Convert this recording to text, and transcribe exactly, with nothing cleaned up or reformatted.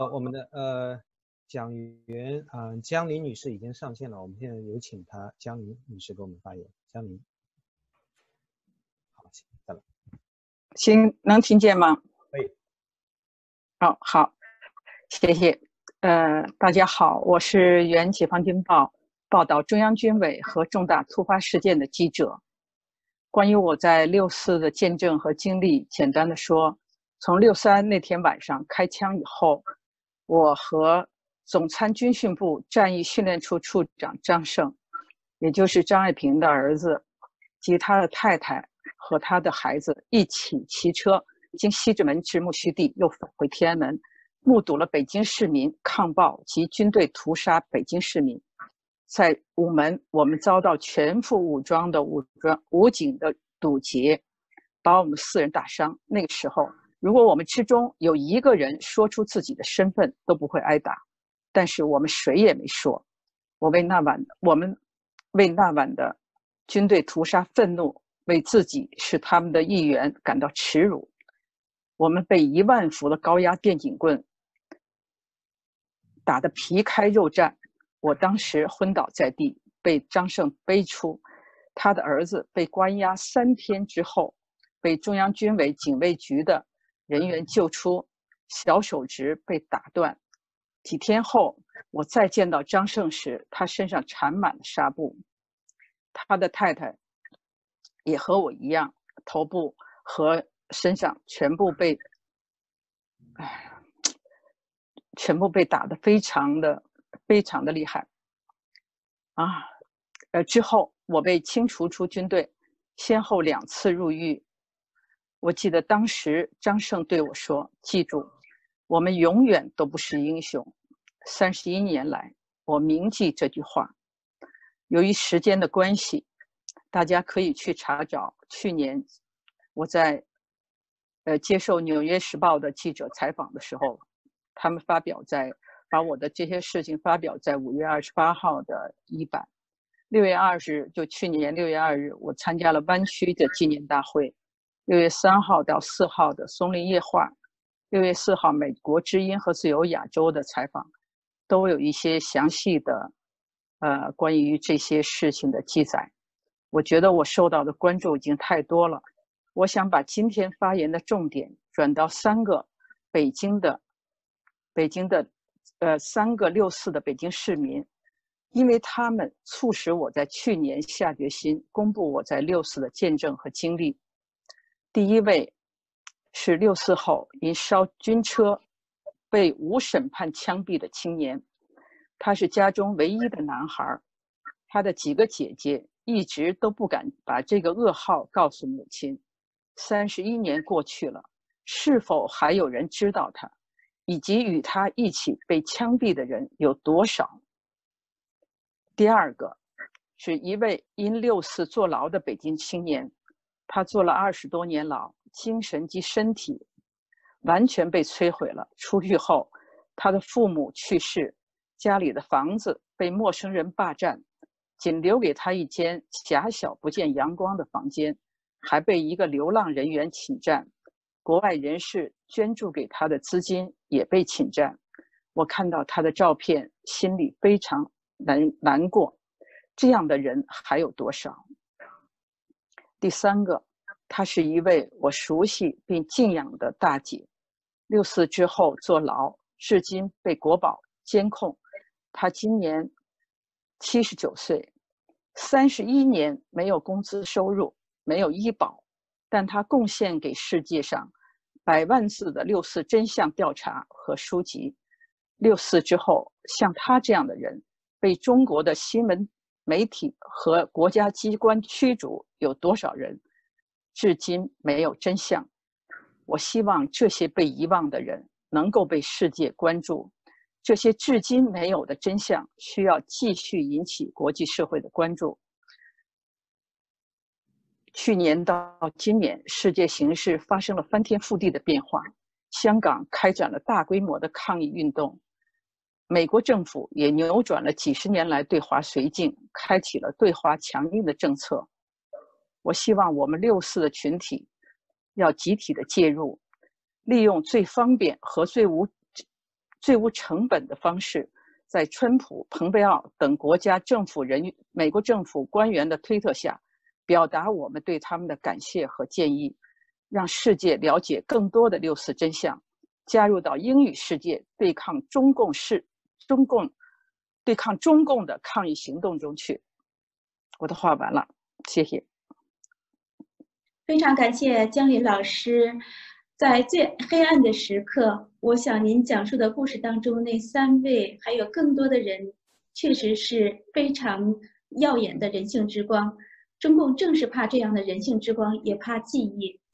呃，我们的呃讲员啊、呃、江林女士已经上线了，我们现在有请她江林女士给我们发言。江林，好，再来。 行，能听见吗？ 可以。 哦，好，谢谢。呃，大家好，我是原解放军报报道中央军委和重大突发事件的记者。关于我在六四的见证和经历，简单的说，从六三那天晚上开枪以后，我和总参军训部战役训练处处长张胜，也就是张爱萍的儿子，及他的太太和他的孩子一起骑车经西直门至木樨地，又返回天安门，目睹了北京市民抗暴及军队屠杀北京市民。在午门，我们遭到全副武装的武装武警的堵截，把我们四人打伤。那个时候，如果我们之中有一个人说出自己的身份，都不会挨打。但是我们谁也没说。我为那晚，我们为那晚的军队屠杀愤怒，为自己是他们的一员感到耻辱。我们被一万伏的高压电警棍打得皮开肉绽。我当时昏倒在地，被张胜背出。他的儿子被关押三天之后，被中央军委警卫局的人员救出，小手指被打断。几天后，我再见到张胜时，他身上缠满了纱布。他的太太也和我一样，头部和身上全部被，哎，全部被打得非常的非常的厉害啊！呃，之后我被清除出军队，先后两次入狱。我记得当时张胜对我说：“记住，我们永远都不是英雄。”三十一年来，我铭记这句话。由于时间的关系，大家可以去查找去年我在呃接受《纽约时报》的记者采访的时候，他们发表在把我的这些事情发表在五月二十八号的一版。六月二十日，就去年六月二日，我参加了湾区的纪念大会。六月三号到四号的松林夜话，六月四号美国之音和自由亚洲的采访，都有一些详细的呃关于这些事情的记载。我觉得我受到的关注已经太多了，我想把今天发言的重点转到三个北京的北京的呃三个六四的北京市民，因为他们促使我在去年下决心公布我在六四的见证和经历。第一位是六四后因烧军车被无审判枪毙的青年，他是家中唯一的男孩，他的几个姐姐一直都不敢把这个噩耗告诉母亲。三十一年过去了，是否还有人知道他，以及与他一起被枪毙的人有多少？第二个是一位因六四坐牢的北京青年，他坐了二十多年牢，精神及身体完全被摧毁了。出狱后，他的父母去世，家里的房子被陌生人霸占，仅留给他一间狭小不见阳光的房间，还被一个流浪人员侵占。国外人士捐助给他的资金也被侵占。我看到他的照片，心里非常难难过。这样的人还有多少？第三个，她是一位我熟悉并敬仰的大姐。六四之后坐牢，至今被国保监控。她今年七十九岁，三十一年没有工资收入，没有医保，但她贡献给世界上百万字的六四真相调查和书籍。六四之后，像她这样的人被中国的新闻媒体和国家机关驱逐有多少人？至今没有真相。我希望这些被遗忘的人能够被世界关注，这些至今没有的真相需要继续引起国际社会的关注。去年到今年，世界形势发生了翻天覆地的变化，香港开展了大规模的抗议运动，美国政府也扭转了几十年来对华绥靖，开启了对华强硬的政策。我希望我们六四的群体要集体的介入，利用最方便和最无最无成本的方式，在川普、蓬佩奥等国家政府人员、美国政府官员的推特下，表达我们对他们的感谢和建议，让世界了解更多的六四真相，加入到英语世界对抗中共是中共对抗中共的抗议行动中去。我的话完了，谢谢。 非常感谢江林老师，在最黑暗的时刻，我想您讲述的故事当中那三位还有更多的人，确实是非常耀眼的人性之光。中共正是怕这样的人性之光，也怕记忆。